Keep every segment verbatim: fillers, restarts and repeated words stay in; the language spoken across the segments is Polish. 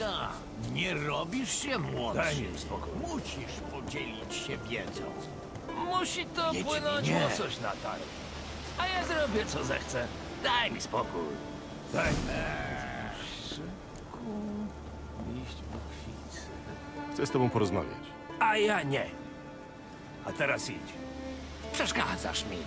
Prawda? Nie robisz się młodszy. Daj mi spokój. Musisz podzielić się wiedzą. Musi to Wiedźminie. płynąć łosoś na targ. A ja zrobię co zechcę. Daj mi spokój. Daj mi. Liść bukwicy. Chcę z tobą porozmawiać. A ja nie. A teraz idź. Przeszkadzasz mi.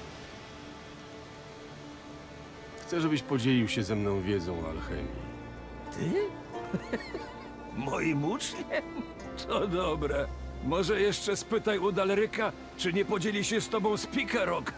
Chcę, żebyś podzielił się ze mną wiedzą o alchemii. Ty? Moim uczniem? To dobre. Może jeszcze spytaj u Dalryka, czy nie podzieli się z tobą z Pikerok.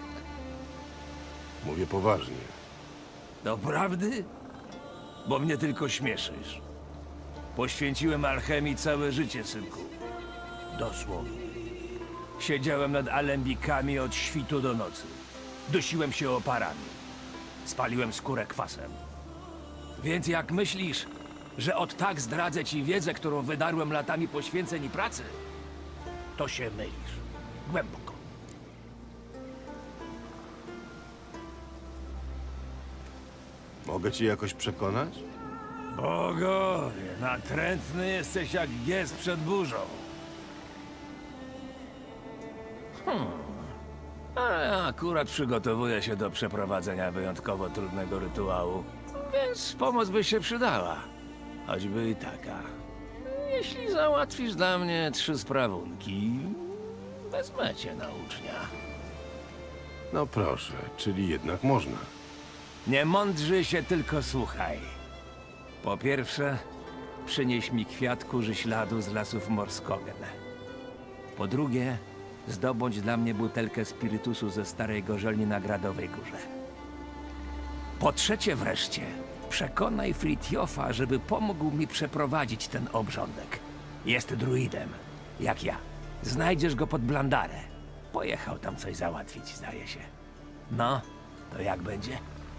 Mówię poważnie. Doprawdy? Bo mnie tylko śmieszysz. Poświęciłem alchemii całe życie, synku. Dosłownie. Siedziałem nad alembikami od świtu do nocy. Dusiłem się oparami. Spaliłem skórę kwasem. Więc jak myślisz, że od tak zdradzę ci wiedzę, którą wydarłem latami poświęceń i pracy, to się mylisz. Głęboko. Mogę cię jakoś przekonać? Bogowie, natrętny jesteś jak giez przed burzą. Hmm. A ja akurat przygotowuję się do przeprowadzenia wyjątkowo trudnego rytuału, więc pomoc by się przydała. Choćby i taka. Jeśli załatwisz dla mnie trzy sprawunki, wezmę cię na ucznia. No proszę, czyli jednak można. Nie mądrzy się, tylko słuchaj. Po pierwsze, przynieś mi kwiat kurzy śladu z lasów Morskogen. Po drugie, zdobądź dla mnie butelkę spirytusu ze starej gorzelni na Gradowej Górze. Po trzecie wreszcie, przekonaj Fritjofa, żeby pomógł mi przeprowadzić ten obrządek. Jest druidem, jak ja. Znajdziesz go pod Blandarę. Pojechał tam coś załatwić, zdaje się. No, to jak będzie?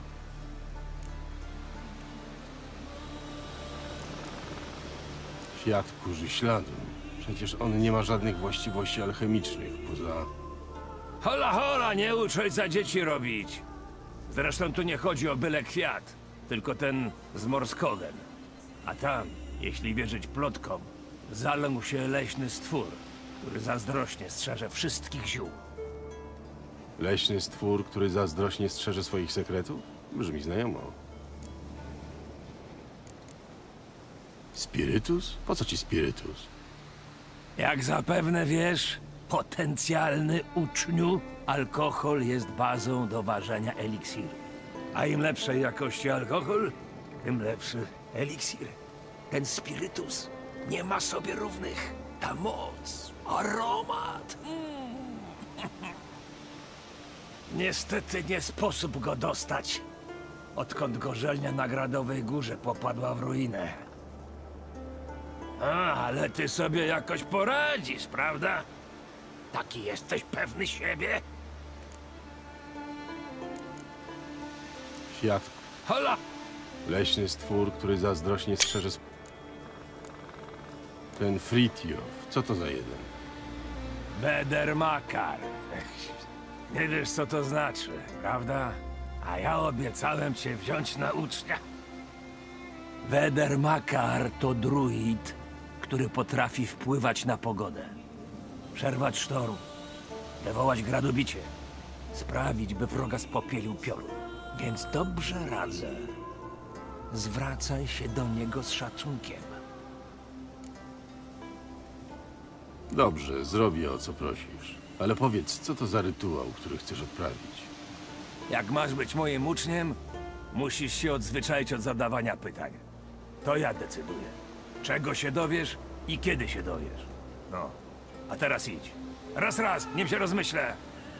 Kwiat kurzy śladu. Przecież on nie ma żadnych właściwości alchemicznych, poza... Hola, hola, nie ucz ojca dzieci robić. Zresztą tu nie chodzi o byle kwiat, tylko ten z Morskogen. A tam, jeśli wierzyć plotkom, zalęgł się leśny stwór, który zazdrośnie strzeże wszystkich ziół. Leśny stwór, który zazdrośnie strzeże swoich sekretów? Brzmi znajomo. Spirytus? Po co ci spirytus? Jak zapewne wiesz, potencjalny uczniu, alkohol jest bazą do ważenia eliksirów. A im lepszej jakości alkohol, tym lepszy eliksir. Ten spirytus nie ma sobie równych. Ta moc, aromat. Mm. Niestety nie sposób go dostać, odkąd gorzelnia na Gradowej Górze popadła w ruinę. A, ale ty sobie jakoś poradzisz, prawda? Taki jesteś pewny siebie? Kwiat. Hola! Leśny stwór, który zazdrośnie strzeże... sw- Ten Fritjof. Co to za jeden? Bedermakar. Nie wiesz, co to znaczy, prawda? A ja obiecałem cię wziąć na ucznia. Bedermakar to druid, który potrafi wpływać na pogodę. Przerwać sztorm, wywołać gradobicie, sprawić, by wroga spopielił piorun. Więc dobrze radzę. Zwracaj się do niego z szacunkiem. Dobrze, zrobię o co prosisz. Ale powiedz, co to za rytuał, który chcesz odprawić? Jak masz być moim uczniem, musisz się odzwyczaić od zadawania pytań. To ja decyduję. Czego się dowiesz i kiedy się dowiesz. No, a teraz idź. Raz, raz, nim się rozmyślę.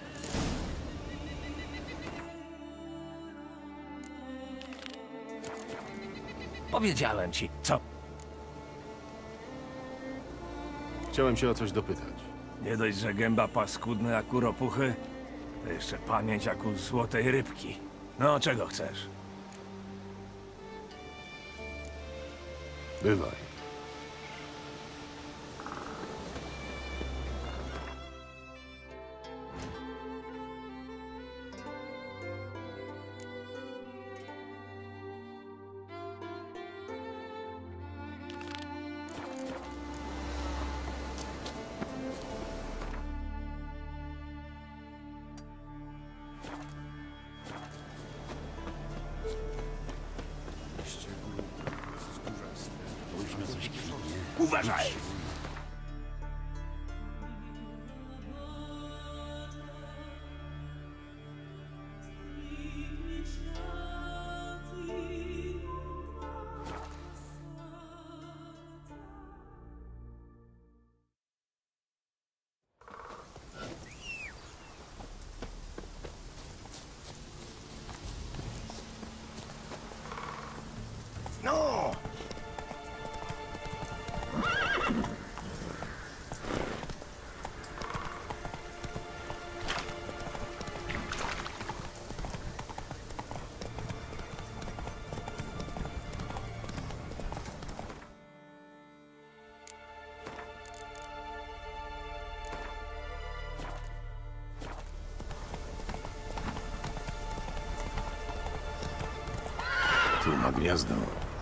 Powiedziałem ci, co? Chciałem się o coś dopytać. Nie dość, że gęba paskudna jak u ropuchy, to jeszcze pamięć jak u złotej rybki. No, czego chcesz? Bywaj. Uważaj! No! Tu ma gniazdo.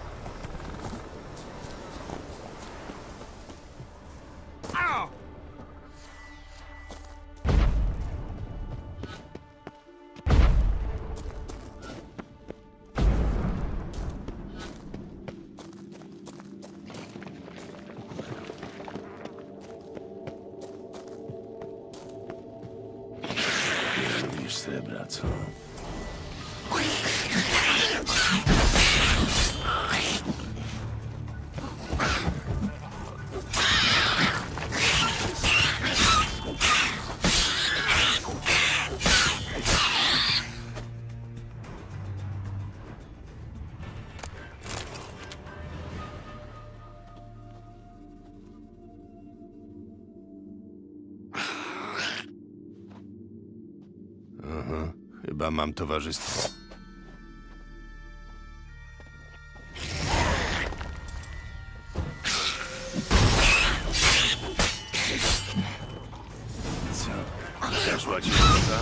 Au! Nie lubisz srebra, co? Aha, chyba mam towarzystwo. Co? Zeszła ci woda?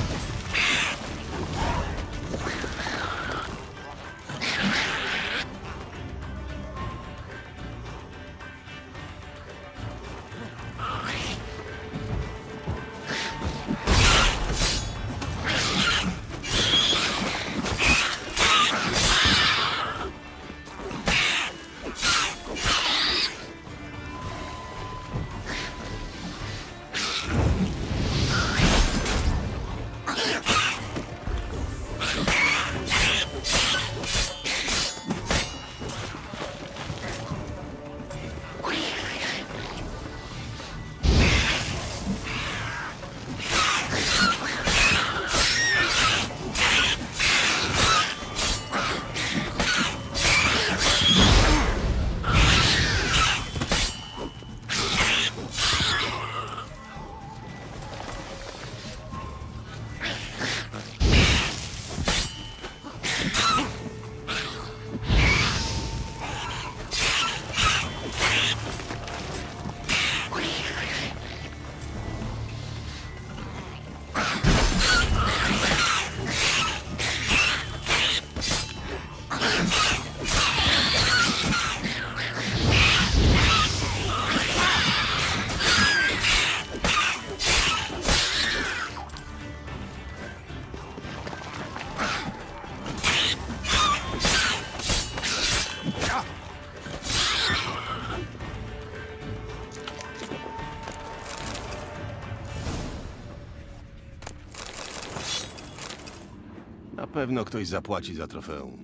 Na pewno ktoś zapłaci za trofeum.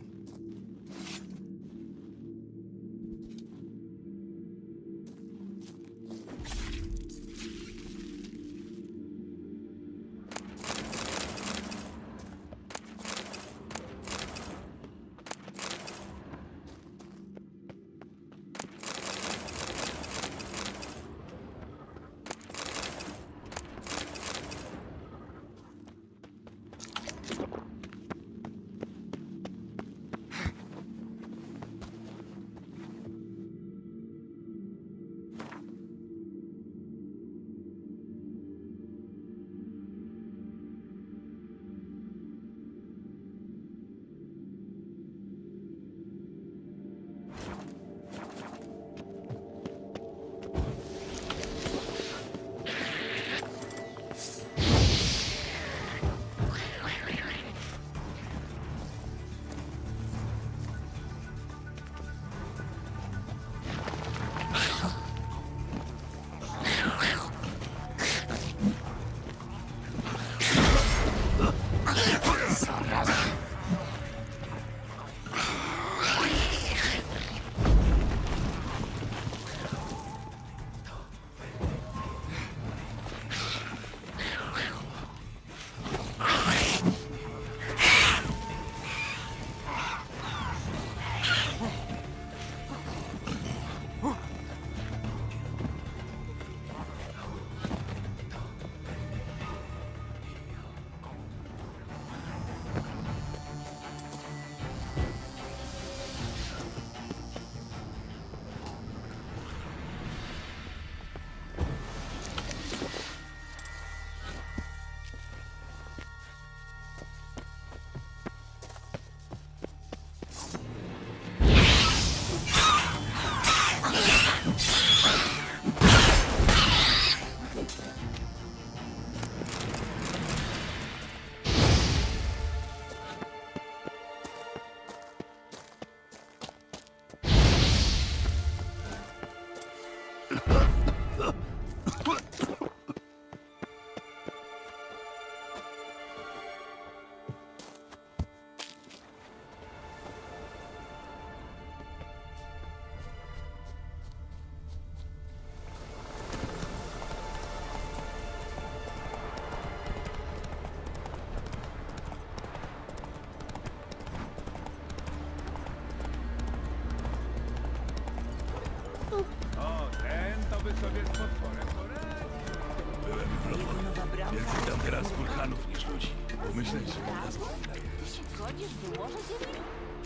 by sobie z potworem poradził. Byłem w Lofonie. Więcej tam teraz wulkanów niż ludzi. Pomyśleć, że nas Chodzisz, by może zjeść?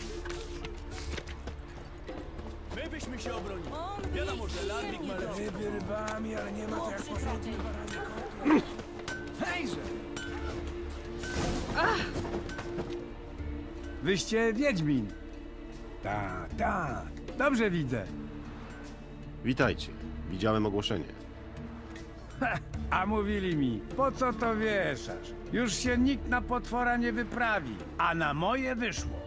My byśmy się obronili. On Wiadomo, że Larwik ma ryby rybami, ale nie ma to jak porządnie baranie koty. Hejże! Wyście Wiedźmin. Tak, tak. Dobrze widzę. Witajcie. Widziałem ogłoszenie. A mówili mi, po co to wieszasz? Już się nikt na potwora nie wyprawi, a na moje wyszło.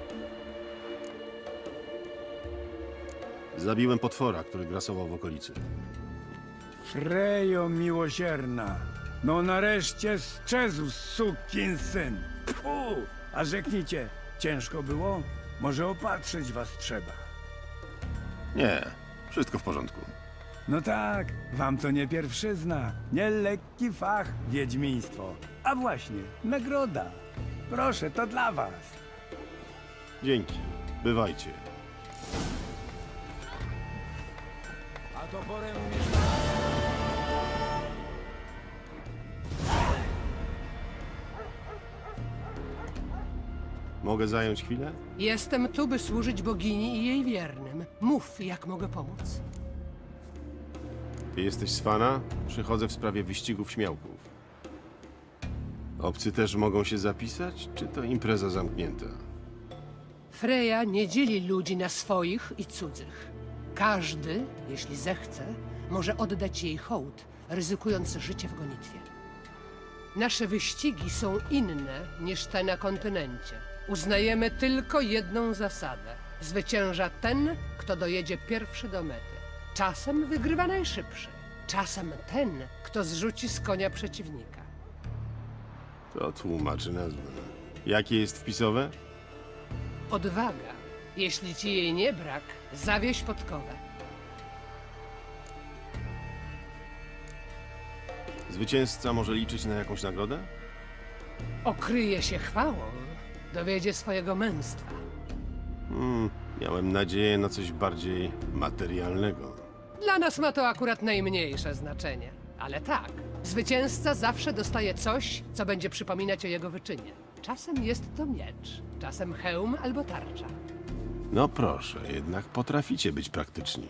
Zabiłem potwora, który grasował w okolicy. Frejo miłosierna. No nareszcie sczezł sukinsyn. Pfu! A rzeknijcie, ciężko było? Może opatrzyć was trzeba. Nie, wszystko w porządku. No tak, wam to nie pierwszyzna, nie lekki fach, wiedźmiństwo. A właśnie, nagroda. Proszę, to dla was. Dzięki. Bywajcie. A toporem umiesz... Mogę zająć chwilę? Jestem tu, by służyć bogini i jej wiernym. Mów, jak mogę pomóc. Ty jesteś z Fana? Przychodzę w sprawie wyścigów śmiałków. Obcy też mogą się zapisać, czy to impreza zamknięta? Freja nie dzieli ludzi na swoich i cudzych. Każdy, jeśli zechce, może oddać jej hołd, ryzykując życie w gonitwie. Nasze wyścigi są inne niż te na kontynencie. Uznajemy tylko jedną zasadę. Zwycięża ten, kto dojedzie pierwszy do mety. Czasem wygrywa najszybszy. Czasem ten, kto zrzuci z konia przeciwnika. To tłumaczy nazwę. Jakie jest wpisowe? Odwaga. Jeśli ci jej nie brak, zawieź podkowę. Zwycięzca może liczyć na jakąś nagrodę? Okryje się chwałą, dowiedzie swojego męstwa. Hmm, miałem nadzieję na coś bardziej materialnego. Dla nas ma to akurat najmniejsze znaczenie. Ale tak, zwycięzca zawsze dostaje coś, co będzie przypominać o jego wyczynie. Czasem jest to miecz, czasem hełm albo tarcza. No proszę, jednak potraficie być praktyczni.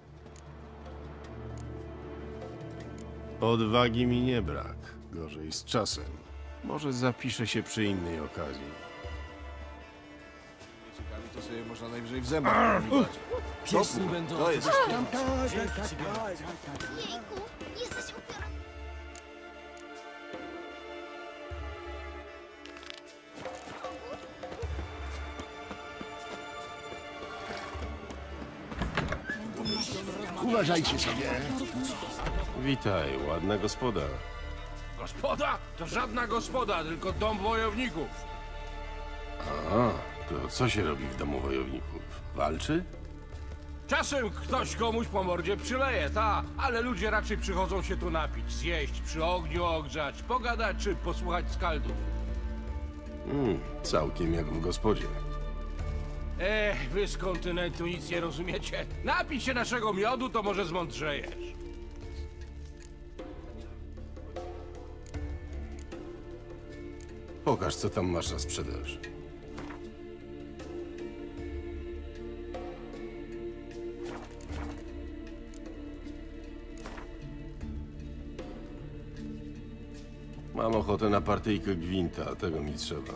Odwagi mi nie brak. Gorzej z czasem. Może zapiszę się przy innej okazji. Ciekawi to sobie można najwyżej w zębach powiwać. Pieśni będą... To jest Jejku, jesteś upiorny. Uważajcie sobie. Witaj, ładna gospoda. Gospoda? To żadna gospoda, tylko dom wojowników. A, to co się robi w domu wojowników? Walczy? Czasem ktoś komuś po mordzie przyleje, ta, ale ludzie raczej przychodzą się tu napić, zjeść, przy ogniu ogrzać, pogadać czy posłuchać skaldów. Hmm, całkiem jak w gospodzie. Ech, wy z kontynentu nic nie rozumiecie. Napij się naszego miodu, to może zmądrzejesz. Pokaż, co tam masz na sprzedaż. Mam ochotę na partyjkę gwinta, tego mi trzeba.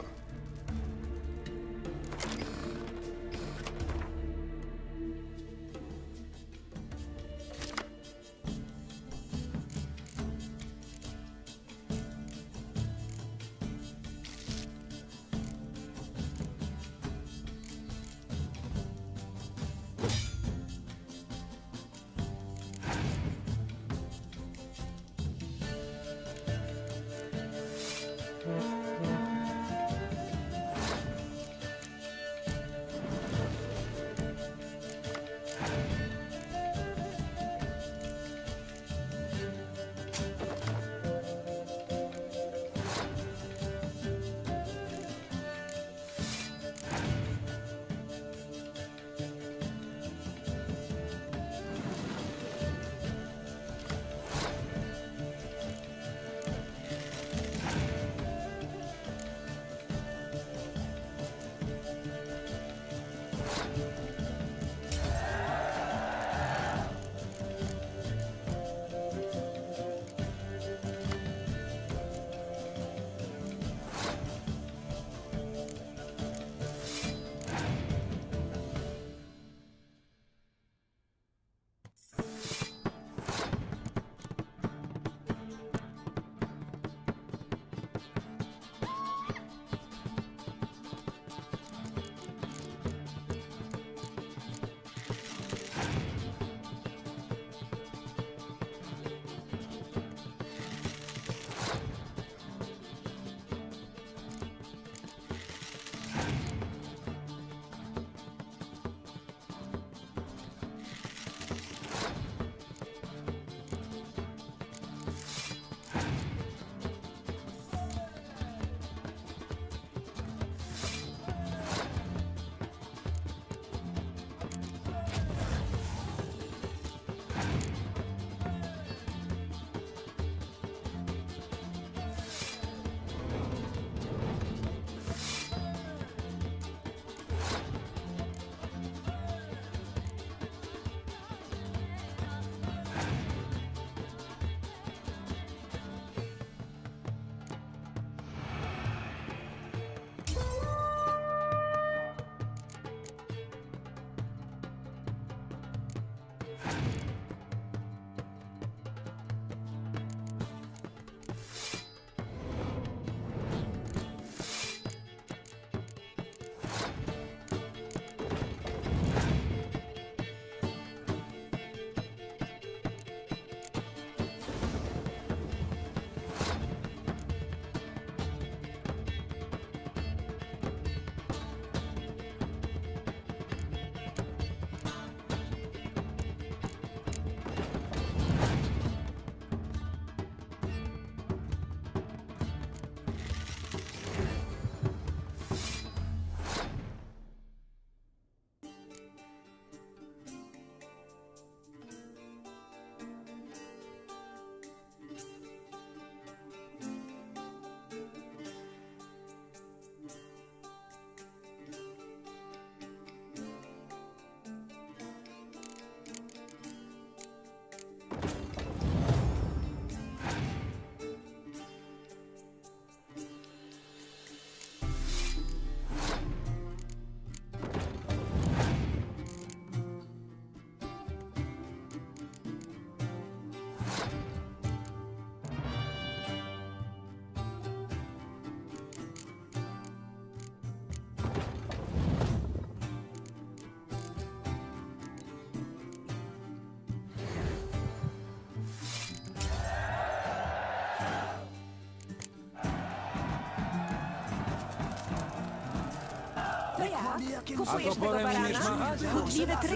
To ja. Kupujesz tego barana? Chudliwy try...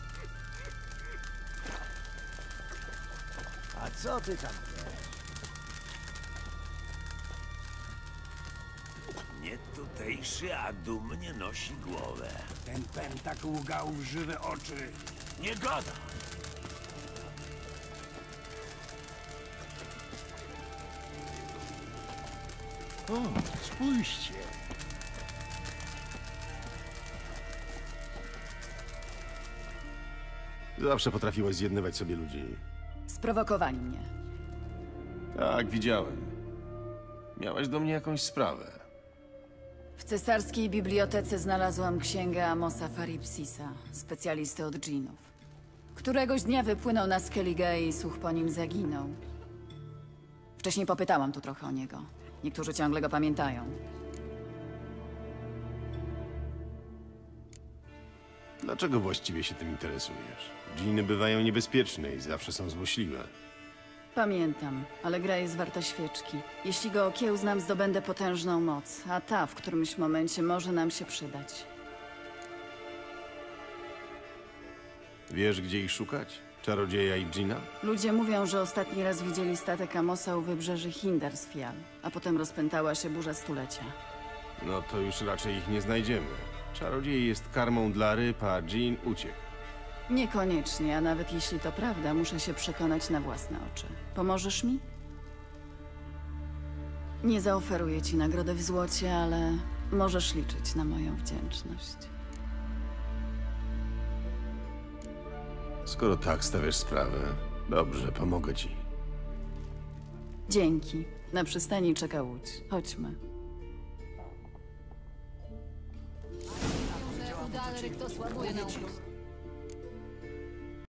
A co ty tam Nie tutejszy, a dumnie nosi głowę. Ten pentak łgał w żywe oczy. Nie gada! O, spójrzcie. Zawsze potrafiłaś zjednywać sobie ludzi. Sprowokowali mnie. Tak, widziałem. Miałaś do mnie jakąś sprawę. W cesarskiej bibliotece znalazłam księgę Amosa Faripsisa, specjalisty od dżinów. Któregoś dnia wypłynął na Skellige i słuch po nim zaginął. Wcześniej popytałam tu trochę o niego. Niektórzy ciągle go pamiętają. Dlaczego właściwie się tym interesujesz? Dżiny bywają niebezpieczne i zawsze są złośliwe. Pamiętam, ale gra jest warta świeczki. Jeśli go okiełznam, zdobędę potężną moc, a ta w którymś momencie może nam się przydać. Wiesz, gdzie ich szukać? Czarodzieja i dżina? Ludzie mówią, że ostatni raz widzieli statek Amosa u wybrzeży Hindarsfjall, a potem rozpętała się burza stulecia. No to już raczej ich nie znajdziemy. Czarodziej jest karmą dla ryb, a dżin uciekł. Niekoniecznie, a nawet jeśli to prawda, muszę się przekonać na własne oczy. Pomożesz mi? Nie zaoferuję ci nagrodę w złocie, ale możesz liczyć na moją wdzięczność. Skoro tak stawiasz sprawę, dobrze, pomogę ci. Dzięki. Na przystani czeka łódź. Chodźmy. Udalry, kto słabuje na